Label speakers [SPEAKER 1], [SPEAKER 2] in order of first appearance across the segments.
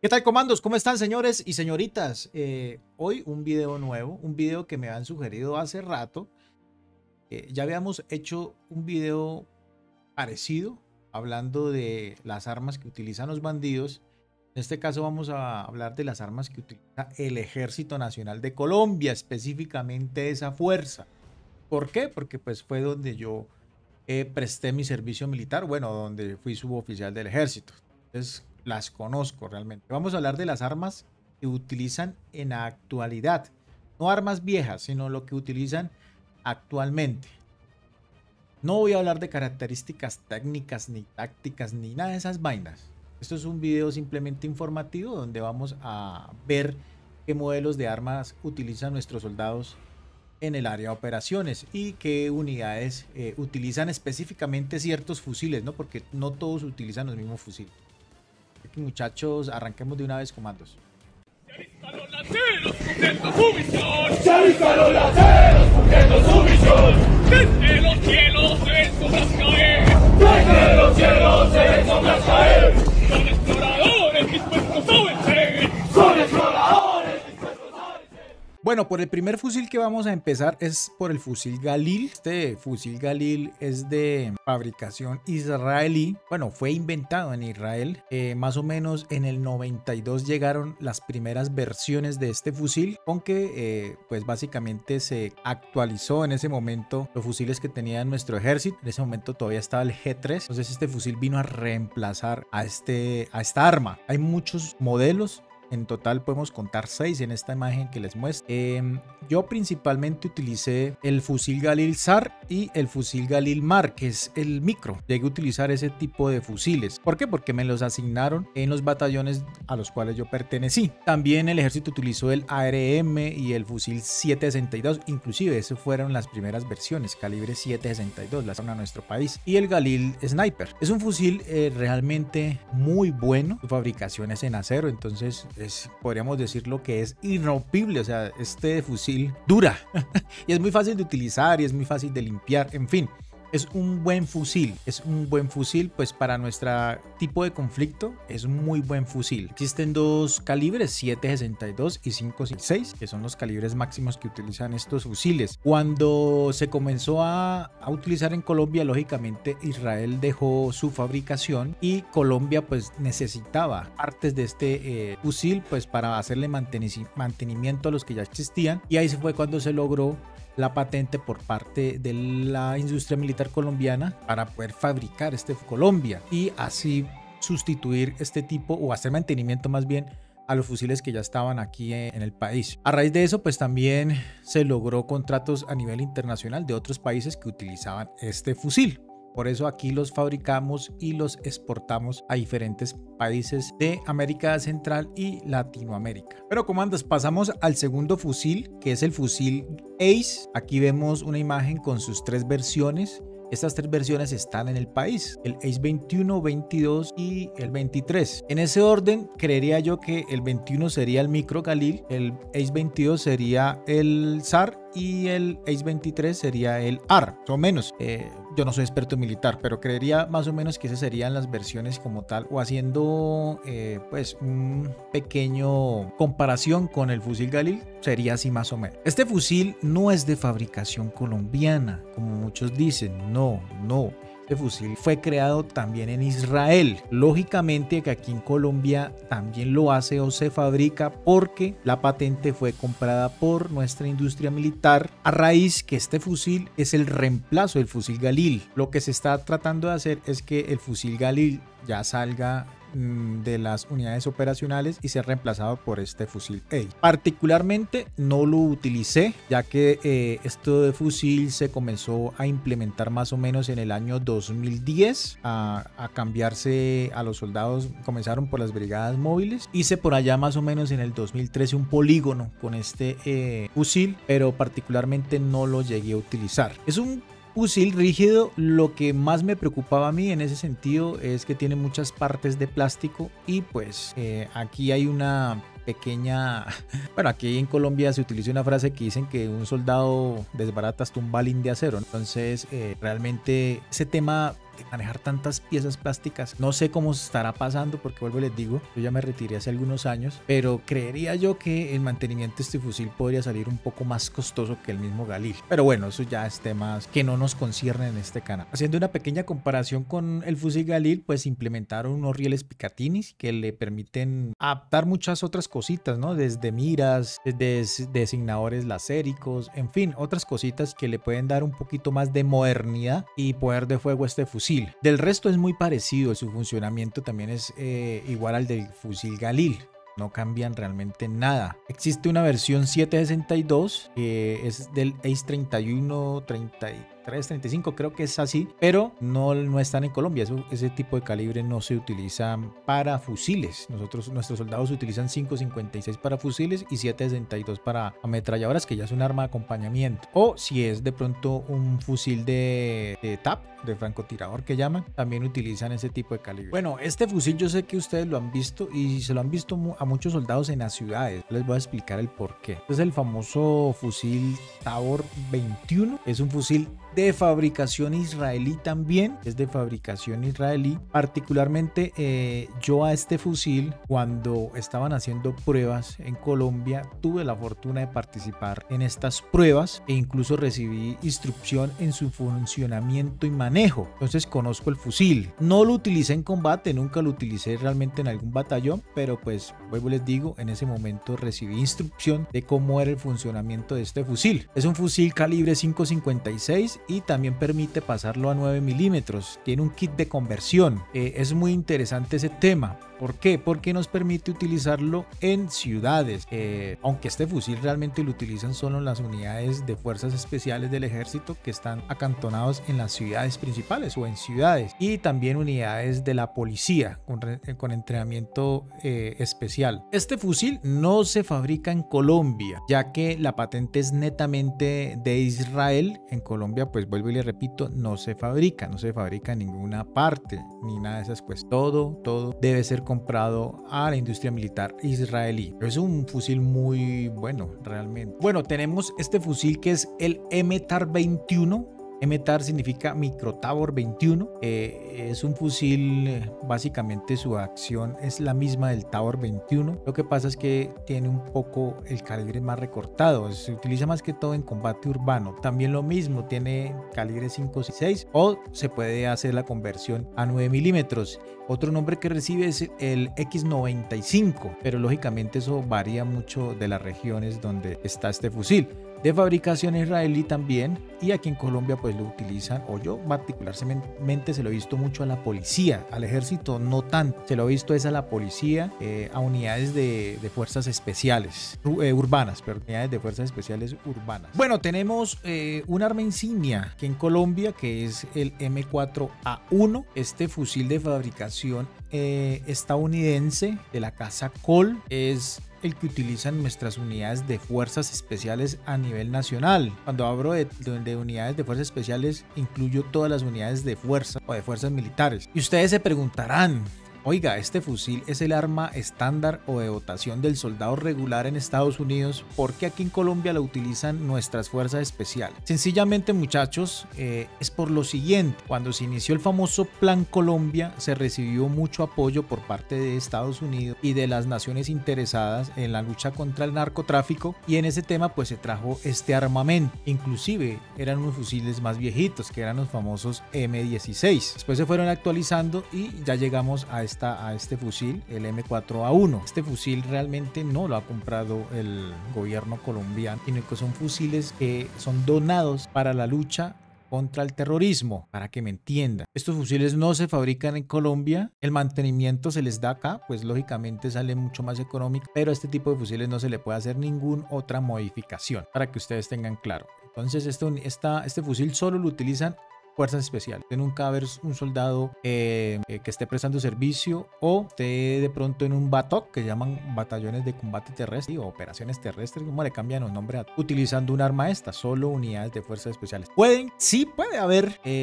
[SPEAKER 1] ¿Qué tal, comandos? ¿Cómo están, señores y señoritas? Hoy un video nuevo, un video que me han sugerido hace rato. Ya habíamos hecho un video parecido hablando de las armas que utilizan los bandidos. En este caso vamos a hablar de las armas que utiliza el Ejército Nacional de Colombia, específicamente esa fuerza. ¿Por qué? Porque pues fue donde yo presté mi servicio militar, bueno, donde fui suboficial del ejército. Entonces las conozco realmente. Vamos a hablar de las armas que utilizan en la actualidad. No armas viejas, sino lo que utilizan actualmente. No voy a hablar de características técnicas, ni tácticas, ni nada de esas vainas. Esto es un video simplemente informativo donde vamos a ver qué modelos de armas utilizan nuestros soldados en el área de operaciones y qué unidades utilizan específicamente ciertos fusiles, ¿no? Porque no todos utilizan los mismos fusiles. Así que, muchachos, arranquemos de una vez, comandos.
[SPEAKER 2] Se alistan los lanceros cumpliendo su misión.
[SPEAKER 3] Se alistan los lanceros cumpliendo su misión.
[SPEAKER 2] Desde los cielos se ven sombras caer.
[SPEAKER 3] Desde los cielos se ven sombras caer.
[SPEAKER 2] Son exploradores dispuestos a vencer.
[SPEAKER 3] Son exploradores dispuestos a vencer.
[SPEAKER 1] Bueno, por el primer fusil que vamos a empezar es por el fusil Galil. Este fusil Galil es de fabricación israelí. Bueno, fue inventado en Israel. Más o menos en el 92 llegaron las primeras versiones de este fusil, aunque pues básicamente se actualizó en ese momento los fusiles que tenía nuestro ejército. En ese momento todavía estaba el G3. Entonces este fusil vino a reemplazar a esta arma. Hay muchos modelos. En total podemos contar 6 en esta imagen que les muestro. Yo principalmente utilicé el fusil Galil SAR y el fusil Galil MAR, que es el micro. Llegué a utilizar ese tipo de fusiles. ¿Por qué? Porque me los asignaron en los batallones a los cuales yo pertenecí. También el ejército utilizó el ARM y el fusil 7.62. Inclusive esas fueron las primeras versiones, calibre 7.62, las a nuestro país. Y el Galil Sniper. Es un fusil realmente muy bueno. Su fabricación es en acero, entonces podríamos decirlo que es irrompible. O sea, este fusil dura y es muy fácil de utilizar y es muy fácil de limpiar. En fin, es un buen fusil. Es un buen fusil, pues para nuestro tipo de conflicto es un muy buen fusil. Existen dos calibres, 7.62 y 5.56, que son los calibres máximos que utilizan estos fusiles. Cuando se comenzó a utilizar en Colombia, lógicamente Israel dejó su fabricación y Colombia pues necesitaba partes de este fusil pues para hacerle mantenimiento a los que ya existían, y ahí se fue cuando se logró la patente por parte de la industria militar colombiana para poder fabricar este Colombia y así sustituir este tipo, o hacer mantenimiento más bien, a los fusiles que ya estaban aquí en el país. A raíz de eso pues también se logró contratos a nivel internacional de otros países que utilizaban este fusil. Por eso aquí los fabricamos y los exportamos a diferentes países de América Central y Latinoamérica. Pero, comandos, pasamos al segundo fusil, que es el fusil Ace. Aquí vemos una imagen con sus 3 versiones. Estas 3 versiones están en el país: el Ace 21, 22 y el 23. En ese orden, creería yo que el 21 sería el micro Galil, el Ace 22 sería el SAR y el Ace 23 sería el AR, más o menos. Yo no soy experto militar, pero creería más o menos que esas serían las versiones como tal, o haciendo pues un pequeño comparación con el fusil Galil, sería así más o menos. Este fusil no es de fabricación colombiana, como muchos dicen. No. Este fusil fue creado también en Israel. Lógicamente que aquí en Colombia también lo hace o se fabrica, porque la patente fue comprada por nuestra industria militar, a raíz que este fusil es el reemplazo del fusil Galil. Lo que se está tratando de hacer es que el fusil Galil ya salga de las unidades operacionales y ser reemplazado por este fusil Ace. Particularmente no lo utilicé, ya que esto de fusil se comenzó a implementar más o menos en el año 2010, a cambiarse a los soldados. Comenzaron por las brigadas móviles. Hice por allá más o menos en el 2013 un polígono con este fusil, pero particularmente no lo llegué a utilizar. Es un fusil rígido. Lo que más me preocupaba a mí en ese sentido es que tiene muchas partes de plástico y pues aquí hay una pequeña... Bueno, aquí en Colombia se utiliza una frase que dicen que un soldado desbarata hasta un balín de acero. Entonces realmente ese tema de manejar tantas piezas plásticas. No sé cómo se estará pasando porque vuelvo y les digo, yo ya me retiré hace algunos años, pero creería yo que el mantenimiento de este fusil podría salir un poco más costoso que el mismo Galil. Pero bueno, eso ya es temas que no nos conciernen en este canal. Haciendo una pequeña comparación con el fusil Galil, pues implementaron unos rieles Picatinny que le permiten adaptar muchas otras cositas, ¿no? Desde miras, desde designadores lacéricos, en fin, otras cositas que le pueden dar un poquito más de modernidad y poder de fuego a este fusil. Del resto es muy parecido, su funcionamiento también es igual al del fusil Galil. No cambian realmente nada. Existe una versión 762 que es del ACE 31, 33, 35, creo que es así, pero no están en Colombia. Ese tipo de calibre no se utiliza para fusiles. Nuestros soldados utilizan 5.56 para fusiles y 7.62 para ametralladoras, que ya es un arma de acompañamiento. O si es de pronto un fusil de TAP, de francotirador que llaman, también utilizan ese tipo de calibre. Bueno, este fusil yo sé que ustedes lo han visto y se lo han visto a muchos soldados en las ciudades. Les voy a explicar el por qué. Este es el famoso fusil Tabor 21. Es un fusil de fabricación israelí también. Es de fabricación israelí. Particularmente yo a este fusil, cuando estaban haciendo pruebas en Colombia, tuve la fortuna de participar en estas pruebas e incluso recibí instrucción en su funcionamiento y manejo. Entonces conozco el fusil. No lo utilicé en combate, nunca lo utilicé realmente en algún batallón, pero pues vuelvo y les digo, en ese momento recibí instrucción de cómo era el funcionamiento de este fusil. Es un fusil calibre 5.56 y también permite pasarlo a 9 milímetros. Tiene un kit de conversión. Es muy interesante ese tema. ¿Por qué? Porque nos permite utilizarlo en ciudades. Aunque este fusil realmente lo utilizan solo las unidades de fuerzas especiales del ejército que están acantonados en las ciudades principales o en ciudades. Y también unidades de la policía con entrenamiento especial. Este fusil no se fabrica en Colombia, ya que la patente es netamente de Israel. En Colombia, pues vuelvo y le repito, no se fabrica en ninguna parte, ni nada de esas cuestiones. Todo debe ser comprado a la industria militar israelí. Es un fusil muy bueno realmente. Bueno, tenemos este fusil que es el MTAR 21. MTAR significa Micro Tabor 21. Es un fusil, básicamente su acción es la misma del Tabor 21. Lo que pasa es que tiene un poco el calibre más recortado. Se utiliza más que todo en combate urbano. También lo mismo, tiene calibre 5.56 o se puede hacer la conversión a 9 milímetros. Otro nombre que recibe es el X95, pero lógicamente eso varía mucho de las regiones donde está este fusil. De fabricación israelí también, y aquí en Colombia pues lo utilizan, o yo particularmente se lo he visto mucho a la policía, al ejército no tanto, se lo he visto es a la policía, a unidades de fuerzas especiales urbanas, pero unidades de fuerzas especiales urbanas. Bueno, tenemos un arma insignia que en Colombia, que es el M4A1, este fusil de fabricación estadounidense de la casa Colt, es el que utilizan nuestras unidades de fuerzas especiales a nivel nacional. Cuando hablo de unidades de fuerzas especiales, incluyo todas las unidades de fuerza o de fuerzas militares. Y ustedes se preguntarán, oiga, ¿este fusil es el arma estándar o de dotación del soldado regular en Estados Unidos? ¿Por qué aquí en Colombia lo utilizan nuestras fuerzas especiales? Sencillamente, muchachos, es por lo siguiente. Cuando se inició el famoso Plan Colombia, se recibió mucho apoyo por parte de Estados Unidos y de las naciones interesadas en la lucha contra el narcotráfico, y en ese tema pues se trajo este armamento. Inclusive eran unos fusiles más viejitos, que eran los famosos M16. Después se fueron actualizando y ya llegamos a este fusil, el M4A1. Este fusil realmente no lo ha comprado el gobierno colombiano, sino que son fusiles que son donados para la lucha contra el terrorismo, para que me entiendan. Estos fusiles no se fabrican en Colombia, el mantenimiento se les da acá, pues lógicamente sale mucho más económico, pero a este tipo de fusiles no se le puede hacer ninguna otra modificación, para que ustedes tengan claro. Entonces este fusil solo lo utilizan fuerzas especiales. Nunca haber un soldado que esté prestando servicio o esté de pronto en un BATOC, que llaman batallones de combate terrestre o operaciones terrestres, como le cambian los nombres, utilizando un arma solo unidades de fuerzas especiales. Sí puede haber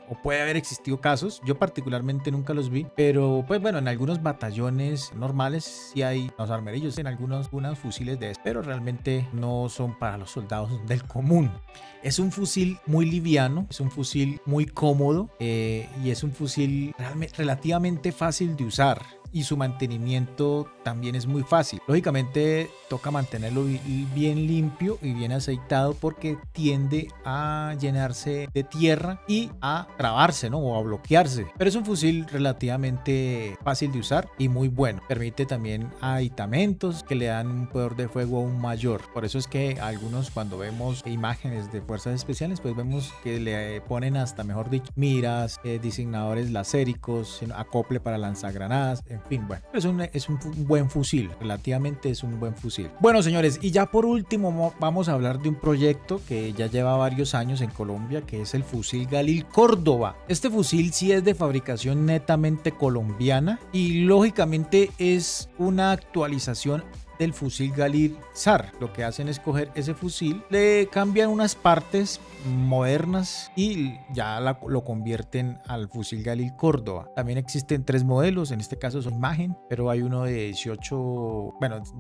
[SPEAKER 1] o puede haber existido casos. Yo particularmente nunca los vi, pero pues bueno, en algunos batallones normales sí hay los armerillos, en algunos fusiles de estos, pero realmente no son para los soldados del común. Es un fusil muy liviano, es un fusil muy cómodo y es un fusil relativamente fácil de usar. Y su mantenimiento también es muy fácil. Lógicamente toca mantenerlo bien limpio y bien aceitado porque tiende a llenarse de tierra y a trabarse, ¿no? O a bloquearse. Pero es un fusil relativamente fácil de usar y muy bueno. Permite también aditamentos que le dan un poder de fuego aún mayor. Por eso es que algunos, cuando vemos imágenes de fuerzas especiales, pues vemos que le ponen hasta, mejor dicho, miras, designadores lacéricos, acople para lanzagranadas. En fin, bueno, es un buen fusil, relativamente es un buen fusil. Bueno, señores, y ya por último vamos a hablar de un proyecto que ya lleva varios años en Colombia, que es el fusil Galil Córdoba. Este fusil sí es de fabricación netamente colombiana y lógicamente es una actualización del fusil Galil SAR. Lo que hacen es coger ese fusil, le cambian unas partes modernas y ya lo convierten al fusil Galil Córdoba. También existen 3 modelos, en este caso son imagen, pero hay uno de 18,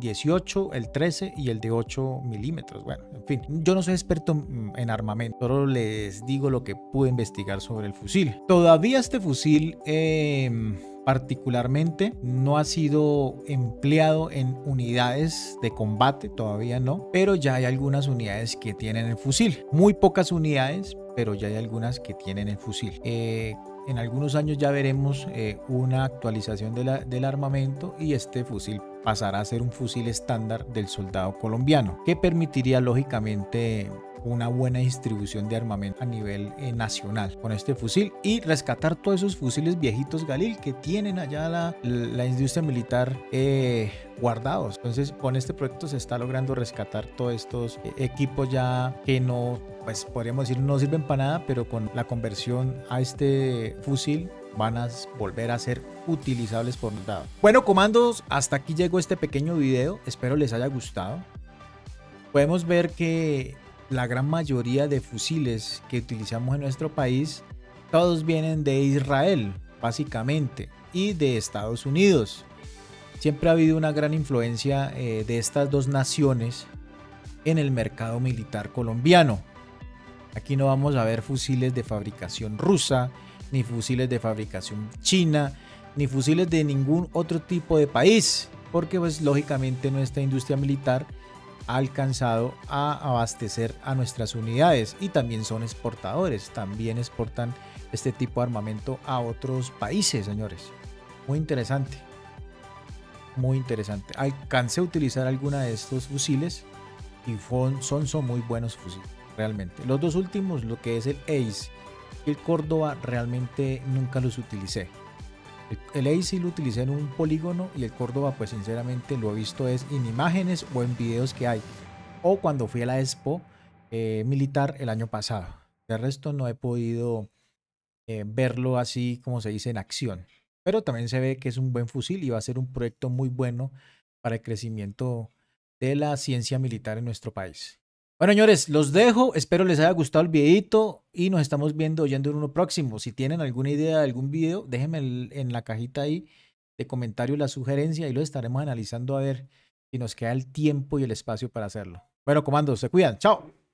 [SPEAKER 1] el 13 y el de 8 milímetros. Bueno, en fin, yo no soy experto en armamento, solo les digo lo que pude investigar sobre el fusil. Todavía este fusil particularmente no ha sido empleado en unidades de combate, todavía no, pero ya hay algunas unidades que tienen el fusil, muy pocas unidades, pero ya hay algunas que tienen el fusil. En algunos años ya veremos una actualización del armamento y este fusil pasará a ser un fusil estándar del soldado colombiano, que permitiría lógicamente una buena distribución de armamento a nivel nacional con este fusil y rescatar todos esos fusiles viejitos Galil que tienen allá la industria militar guardados. Entonces con este proyecto se está logrando rescatar todos estos equipos ya que no, pues podríamos decir no sirven para nada, pero con la conversión a este fusil van a volver a ser utilizables por soldados. Bueno, comandos, hasta aquí llegó este pequeño video, espero les haya gustado. Podemos ver que la gran mayoría de fusiles que utilizamos en nuestro país, todos vienen de Israel, básicamente, y de Estados Unidos. Siempre ha habido una gran influencia de estas dos naciones en el mercado militar colombiano. Aquí no vamos a ver fusiles de fabricación rusa, ni fusiles de fabricación china, ni fusiles de ningún otro tipo de país, porque pues lógicamente nuestra industria militar ha alcanzado a abastecer a nuestras unidades y también son exportadores, también exportan este tipo de armamento a otros países, señores. Muy interesante, muy interesante. Alcancé a utilizar alguna de estos fusiles y son muy buenos fusiles, realmente. Los dos últimos, lo que es el Ace y el Córdoba, realmente nunca los utilicé. El Ace sí lo utilicé en un polígono y el Córdoba pues sinceramente lo he visto es en imágenes o en videos que hay o cuando fui a la Expo militar el año pasado. De resto no he podido verlo así como se dice en acción, pero también se ve que es un buen fusil y va a ser un proyecto muy bueno para el crecimiento de la ciencia militar en nuestro país. Bueno, señores, los dejo. Espero les haya gustado el videito y nos estamos viendo, oyendo en uno próximo. Si tienen alguna idea de algún video, déjenme en la cajita ahí de comentarios la sugerencia y lo estaremos analizando a ver si nos queda el tiempo y el espacio para hacerlo. Bueno, comandos, se cuidan. Chao.